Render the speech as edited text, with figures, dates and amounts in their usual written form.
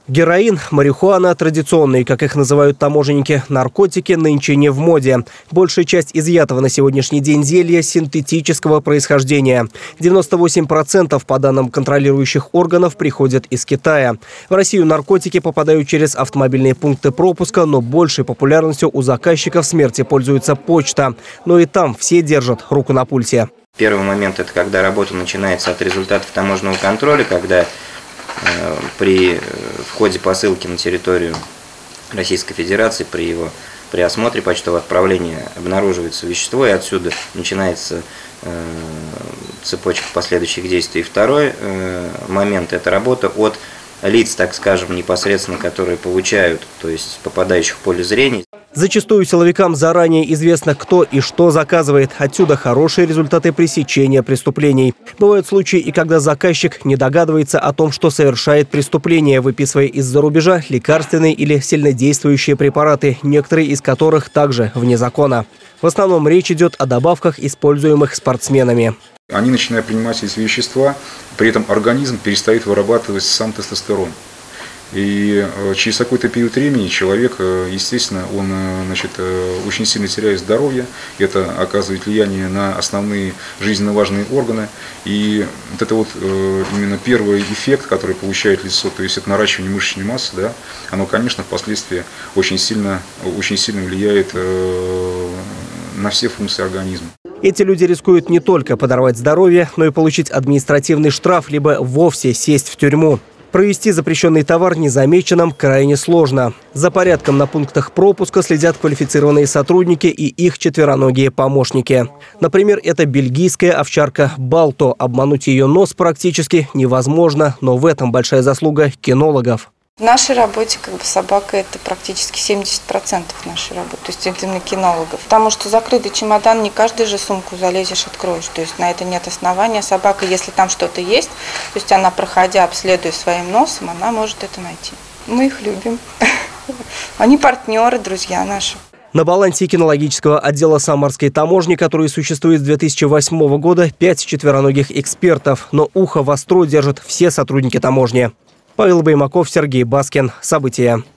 Героин, марихуана, традиционные, как их называют таможенники, наркотики нынче не в моде. Большая часть изъятого на сегодняшний день зелья синтетического происхождения. 98% по данным контролирующих органов приходят из Китая. В Россию наркотики попадают через автомобильные пункты пропуска, но большей популярностью у заказчиков смерти пользуется почта. Но и там все держат руку на пульсе. Первый момент – это когда работа начинается от результатов таможенного контроля, когда при входе посылки на территорию Российской Федерации, при осмотре почтового отправления обнаруживается вещество, и отсюда начинается цепочка последующих действий. И второй момент – это работа от лиц, так скажем, непосредственно, которые получают, то есть попадающих в поле зрения. Зачастую силовикам заранее известно, кто и что заказывает. Отсюда хорошие результаты пресечения преступлений. Бывают случаи, и когда заказчик не догадывается о том, что совершает преступление, выписывая из-за рубежа лекарственные или сильнодействующие препараты, некоторые из которых также вне закона. В основном речь идет о добавках, используемых спортсменами. Они начинают принимать эти вещества, при этом организм перестает вырабатывать сам тестостерон. И через какой-то период времени человек, естественно, он очень сильно теряет здоровье. Это оказывает влияние на основные жизненно важные органы. И вот это вот именно первый эффект, который получает лицо, то есть это наращивание мышечной массы, да, оно, конечно, впоследствии очень сильно влияет на все функции организма. Эти люди рискуют не только подорвать здоровье, но и получить административный штраф, либо вовсе сесть в тюрьму. Провести запрещенный товар незамеченным крайне сложно. За порядком на пунктах пропуска следят квалифицированные сотрудники и их четвероногие помощники. Например, это бельгийская овчарка Балто. Обмануть ее нос практически невозможно, но в этом большая заслуга кинологов. В нашей работе собака – это практически 70% нашей работы, то есть именно кинологов. Потому что закрытый чемодан, не каждый же сумку залезешь, откроешь. То есть на это нет основания. Собака, если там что-то есть, то есть она, проходя, обследуя своим носом, она может это найти. Мы их любим. Они партнеры, друзья наши. На балансе кинологического отдела Самарской таможни, который существует с 2008 года, 5 четвероногих экспертов. Но ухо востро держат все сотрудники таможни. Павел Баймаков, Сергей Баскин. События.